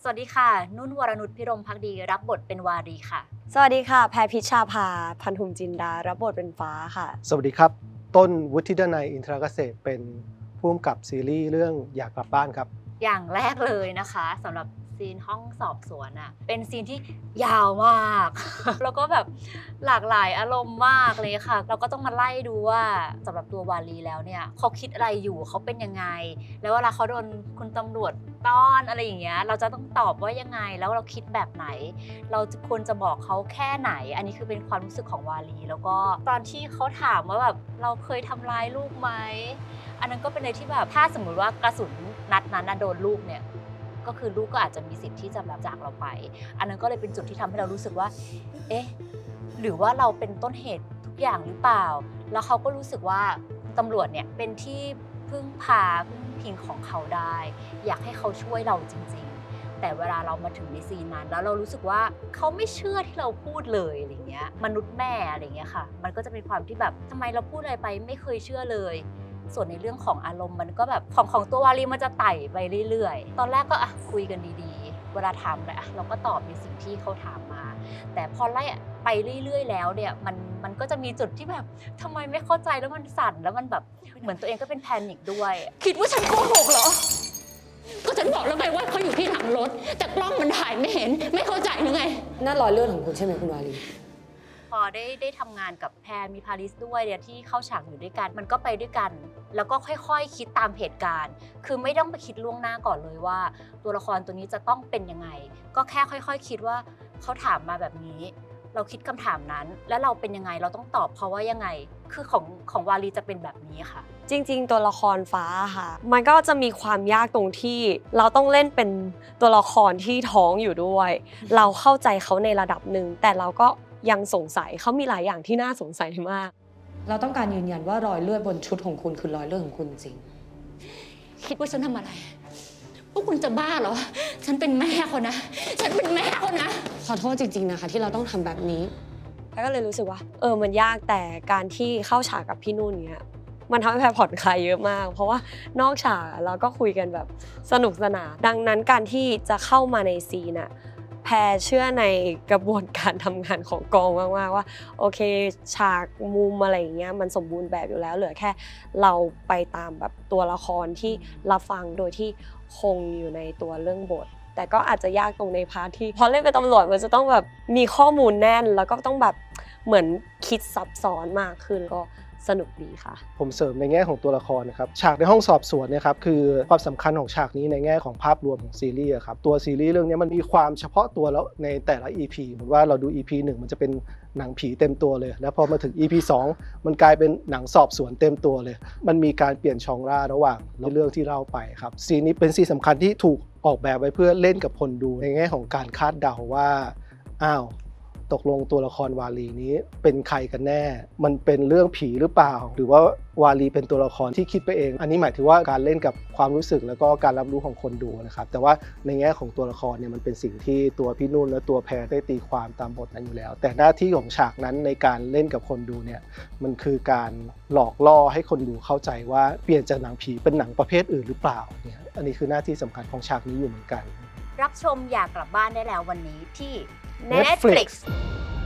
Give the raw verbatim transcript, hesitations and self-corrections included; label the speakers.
Speaker 1: สวัสดีค่ะนุ่นวรนุชพิรมภักดีรับบทเป็นวารีค่ะ
Speaker 2: สวัสดีค่ะแพรพิชชาภาพันธุมจินดารับบทเป็นฟ้าค่ะ
Speaker 3: สวัสดีครับต้นวุฒิดนัยอินทรเกษตรเป็นผู้กำกับซีรีส์เรื่องอยากกลับบ้านครับ
Speaker 1: อย่างแรกเลยนะคะสำหรับซีนห้องสอบสวนอะเป็นซีนที่ยาวมาก แล้วก็แบบหลากหลายอารมณ์มากเลยค่ะเราก็ต้องมาไล่ดูว่าสำหรับตัววารีแล้วเนี่ยเขาคิดอะไรอยู่เขาเป็นยังไงแล้วเวลาเขาโดนคุณตำรวจต้อนอะไรอย่างเงี้ยเราจะต้องตอบว่ายังไงแล้วเราคิดแบบไหนเราควรจะบอกเขาแค่ไหนอันนี้คือเป็นความรู้สึกของวารีแล้วก็ตอนที่เขาถามว่าแบบเราเคยทำร้ายลูกไหมอันนั้นก็เป็นอะไรที่แบบถ้าสมมุติว่ากระสุนนัดนั้นโดนลูกเนี่ยก็คือลูกก็อาจจะมีสิทธิ์ที่จะแบบจากเราไปอันนั้นก็เลยเป็นจุดที่ทำให้เรารู้สึกว่าเอ๊ะหรือว่าเราเป็นต้นเหตุทุกอย่างหรือเปล่าแล้วเขาก็รู้สึกว่าตำรวจเนี่ยเป็นที่พึ่งพาพึ่งพิงของเขาได้อยากให้เขาช่วยเราจริงๆแต่เวลาเรามาถึงในซีนนั้นแล้วเรารู้สึกว่าเขาไม่เชื่อที่เราพูดเลยอะไรเงี้ยมนุษย์แม่อะไรเงี้ยค่ะมันก็จะเป็นความที่แบบทำไมเราพูดอะไรไปไม่เคยเชื่อเลยส่วนในเรื่องของอารมณ์มันก็แบบของของตัววารีมันจะไต่ไปเรื่อยๆตอนแรกก็อ่ะคุยกันดีๆเวลาถามอะไรอ่ะเราก็ตอบในสิ่งที่เขาถามมาแต่พอไล่ไปเรื่อยๆแล้วเนี่ยมันมันก็จะมีจุดที่แบบทำไมไม่เข้าใจแล้วมันสั่นแล้วมันแบบเหมือนตัวเองก็เป็นแพนิคด้วย
Speaker 4: คิดว่าฉันโกหกเหรอก็ฉันบอกแล้วไงว่าเขาอยู่ที่หลังรถแต่กล้องมันถ่ายไม่เห็นไม่เข้าใจหรือไง
Speaker 5: นั่นรอยเลือดของคุณใช่ไหมคุณวารี
Speaker 1: พอได้ได้ทำงานกับแพรมีพาริสด้วยเนี่ยที่เข้าฉากอยู่ด้วยกันมันก็ไปด้วยกันแล้วก็ค่อยๆ ค, คิดตามเหตุการณ์คือไม่ต้องไปคิดล่วงหน้าก่อนเลยว่าตัวละครตัวนี้จะต้องเป็นยังไงก็แค่ค่อยๆ คคิดว่าเขาถามมาแบบนี้เราคิดคำถามนั้นแล้วเราเป็นยังไงเราต้องตอบเขาว่ายังไงคือของของวารีจะเป็นแบบนี้ค่ะ
Speaker 2: จริงๆตัวละครฟ้าค่ะมันก็จะมีความยากตรงที่เราต้องเล่นเป็นตัวละครที่ท้องอยู่ด้วยเราเข้าใจเขาในระดับหนึ่งแต่เราก็ยังสงสัยเขามีหลายอย่างที่น่าสงสัยมาก
Speaker 5: เราต้องการยืนยันว่ารอยเลือดบนชุดของคุณคือรอยเลือดของคุณจริง
Speaker 4: คิดว่าฉันทำอะไรพวกคุณจะบ้าเหรอฉันเป็นแม่เขานะฉันเป็นแม่เขานะ
Speaker 5: ขอโทษจริงๆนะคะที่เราต้องทำแบบนี้
Speaker 2: แล้วก็เลยรู้สึกว่าเออมันยากแต่การที่เข้าฉากกับพี่นุ่นเนี้ยมันทำให้แพรผ่อนคลายเยอะมากเพราะว่านอกฉากเราก็คุยกันแบบสนุกสนานดังนั้นการที่จะเข้ามาในซีนอะแพรเชื่อในกระบวนการทำงานของกองมากๆว่าโอเคฉากมุมอะไรอย่างเงี้ยมันสมบูรณ์แบบอยู่แล้วเหลือแค่เราไปตามแบบตัวละครที่รับฟังโดยที่คงอยู่ในตัวเรื่องบทแต่ก็อาจจะยากตรงในพาร์ทที่พอเล่นเป็นตำรวจมันจะต้องแบบมีข้อมูลแน่นแล้วก็ต้องแบบเหมือนคิดซับซ้อนมากขึ้นก็สนุกดีค่ะ
Speaker 3: ผมเสริมในแง่ของตัวละครนะครับฉากในห้องสอบสวนเนี่ยครับคือความสำคัญของฉากนี้ในแง่ของภาพรวมของซีรีส์ครับตัวซีรีส์เรื่องนี้มันมีความเฉพาะตัวแล้วในแต่ละ อี พี เหมือนว่าเราดู อี พี หนึ่งมันจะเป็นหนังผีเต็มตัวเลยแล้วพอมาถึง อี พี สองมันกลายเป็นหนังสอบสวนเต็มตัวเลยมันมีการเปลี่ยนช่องร่าระหว่างเรื่องที่เล่าไปครับซีนนี้เป็นซีนสำคัญที่ถูกออกแบบไว้เพื่อเล่นกับคนดูในแง่ของการคาดเดาว่าอ้าวตกลงตัวละครวารีนี้เป็นใครกันแน่มันเป็นเรื่องผีหรือเปล่าหรือว่าวารีเป็นตัวละครที่คิดไปเองอันนี้หมายถึงว่าการเล่นกับความรู้สึกแล้วก็การรับรู้ของคนดูนะครับแต่ว่าในแง่ของตัวละครเนี่ยมันเป็นสิ่งที่ตัวพี่นุ่นและตัวแพรได้ตีความตามบทนั้นอยู่แล้วแต่หน้าที่ของฉากนั้นในการเล่นกับคนดูเนี่ยมันคือการหลอกล่อให้คนดูเข้าใจว่าเปลี่ยนจากหนังผีเป็นหนังประเภทอื่นหรือเปล่าเนี่ยอันนี้คือหน้าที่สำคัญของฉากนี้อยู่เหมือนกัน
Speaker 1: รับชมอยากกลับบ้านได้แล้ววันนี้ที่ Netflix